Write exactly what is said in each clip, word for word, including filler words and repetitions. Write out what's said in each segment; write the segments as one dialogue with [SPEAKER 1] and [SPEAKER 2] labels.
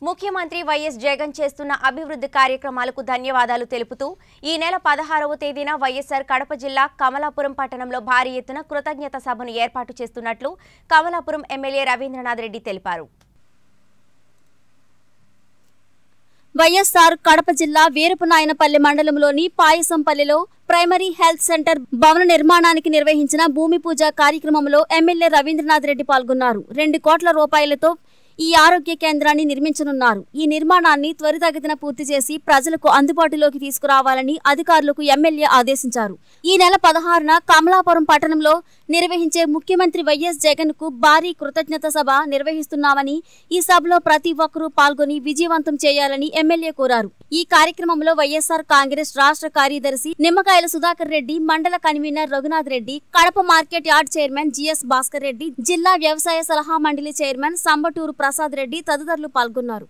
[SPEAKER 1] ముఖ్యమంత్రి వైఎస్ జగన్ చేస్తున్న అభివృద్ధి కార్యక్రమాలకు ధన్యవాదాలు తెలుపుతూ ఈ నెల పదహారవ తేదీన వైఎస్ఆర్ కడప జిల్లా కమలాపురం పట్టణంలో భారీ ఎత్తున కృతజ్ఞత సభను ఏర్పాటు చేస్తున్నట్లు కమలాపురం ఎమ్మెల్యే రవీంద్రనాథ్ రెడ్డి తెలిపారు.
[SPEAKER 2] వైఎస్ఆర్ కడప జిల్లా వీరపునాయనపల్లి మండలంలోని పాయసంపల్లిలో ప్రైమరీ హెల్త్ సెంటర్ భవన నిర్మాణానికి నిర్వహించిన భూమి పూజ కార్యక్రమంలో ఎమ్మెల్యే రవీంద్రనాథ్ రెడ్డి పాల్గొన్నారు. రెండు కోట్ల రూపాయలతో ఈ ఆరోగ్య కేంద్రాన్ని నిర్మించనున్నారు. ఈ నిర్మాణాన్ని త్వరితగతిన పూర్తి చేసి ప్రజలకు అందుబాటులోకి తీసుకురావాలని అధికారులకు ఎమ్మెల్యే ఆదేశించారు. ఈ నెల పదహారున కమలాపురం పట్టణంలో నిర్వహించే ముఖ్యమంత్రి వైఎస్ జగన్ కు భారీ కృతజ్ఞత సభ నిర్వహిస్తున్నామని, ఈ సభలో ప్రతి ఒక్కరూ పాల్గొని విజయవంతం చేయాలని ఎమ్మెల్యే కోరారు. ఈ కార్యక్రమంలో వైఎస్ఆర్ కాంగ్రెస్ రాష్ట్ర కార్యదర్శి నిమ్మకాయల సుధాకర్ రెడ్డి, మండల convener Raghunath Reddy, Kadapa market yard chairman GS Bhaskar Reddy, జిల్లా వ్యవసాయ సలహా మండలి చైర్మన్ సంబటూరు ప్రసాద్ రెడ్డి తదితరులు పాల్గొన్నారు.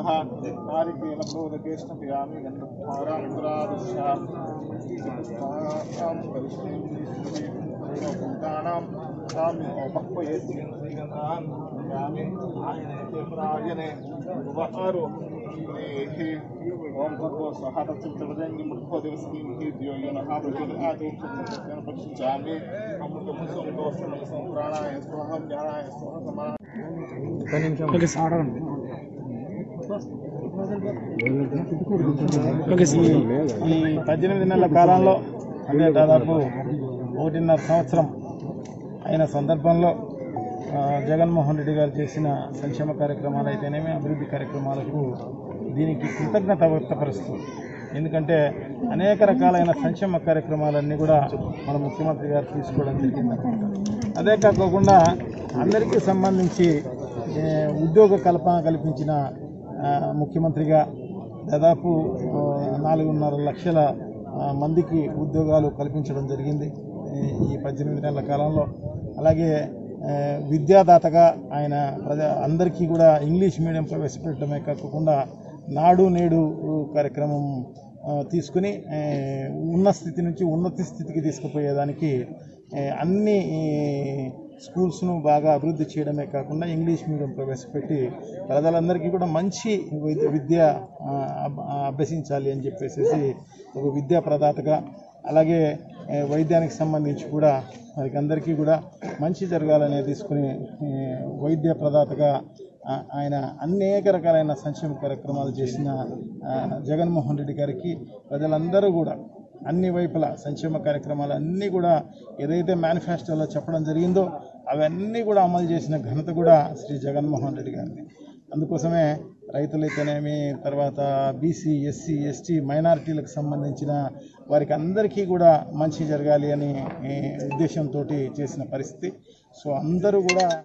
[SPEAKER 3] ఈ పద్దెనిమిది నెలల కాలంలో అంటే దాదాపు ఒకటిన్నర సంవత్సరం అయిన సందర్భంలో జగన్మోహన్ రెడ్డి గారు చేసిన సంక్షేమ కార్యక్రమాలు అయితేనేమి, అభివృద్ధి కార్యక్రమాలకు దీనికి కృతజ్ఞత వ్యక్తపరుస్తూ, ఎందుకంటే అనేక రకాలైన సంక్షేమ కార్యక్రమాలన్నీ కూడా మన ముఖ్యమంత్రి గారు తీసుకోవడం జరిగిందన్నమాట. అదే కాకుండా అందరికీ సంబంధించి ఉద్యోగ కల్పన కల్పించిన ముఖ్యమంత్రిగా దాదాపు నాలుగున్నర లక్షల మందికి ఉద్యోగాలు కల్పించడం జరిగింది ఈ పద్దెనిమిది నెలల కాలంలో. అలాగే విద్యాదాతగా ఆయన ప్రజా అందరికీ కూడా ఇంగ్లీష్ మీడియం ప్రవేశపెట్టడమే కాకుండా నాడు నేడు కార్యక్రమం తీసుకుని ఉన్న స్థితి నుంచి ఉన్నత స్థితికి తీసుకుపోయేదానికి అన్ని స్కూల్స్ను బాగా అభివృద్ధి చేయడమే కాకుండా ఇంగ్లీష్ మీడియం ప్రవేశపెట్టి ప్రజలందరికీ కూడా మంచి విద్య అభ్యసించాలి అని చెప్పేసి ఒక విద్యా ప్రదాతగా, అలాగే వైద్యానికి సంబంధించి కూడా వారికి అందరికీ కూడా మంచి జరగాలని తీసుకుని వైద్య ప్రదాతగా ఆయన అనేక రకాలైన సంక్షేమ కార్యక్రమాలు చేసిన జగన్మోహన్ రెడ్డి గారికి ప్రజలందరూ కూడా అన్ని వైపుల సంక్షేమ కార్యక్రమాలు అన్నీ కూడా ఏదైతే మేనిఫెస్టోలో చెప్పడం జరిగిందో అవన్నీ కూడా అమలు చేసిన ఘనత కూడా శ్రీ జగన్మోహన్ రెడ్డి గారిని. అందుకోసమే రైతులైతేనేమి, తర్వాత బీసీ, ఎస్సీ, ఎస్టీ, మైనారిటీలకు సంబంధించిన వారికి అందరికీ కూడా మంచి జరగాలి అని ఉద్దేశంతో చేసిన పరిస్థితి. సో అందరూ కూడా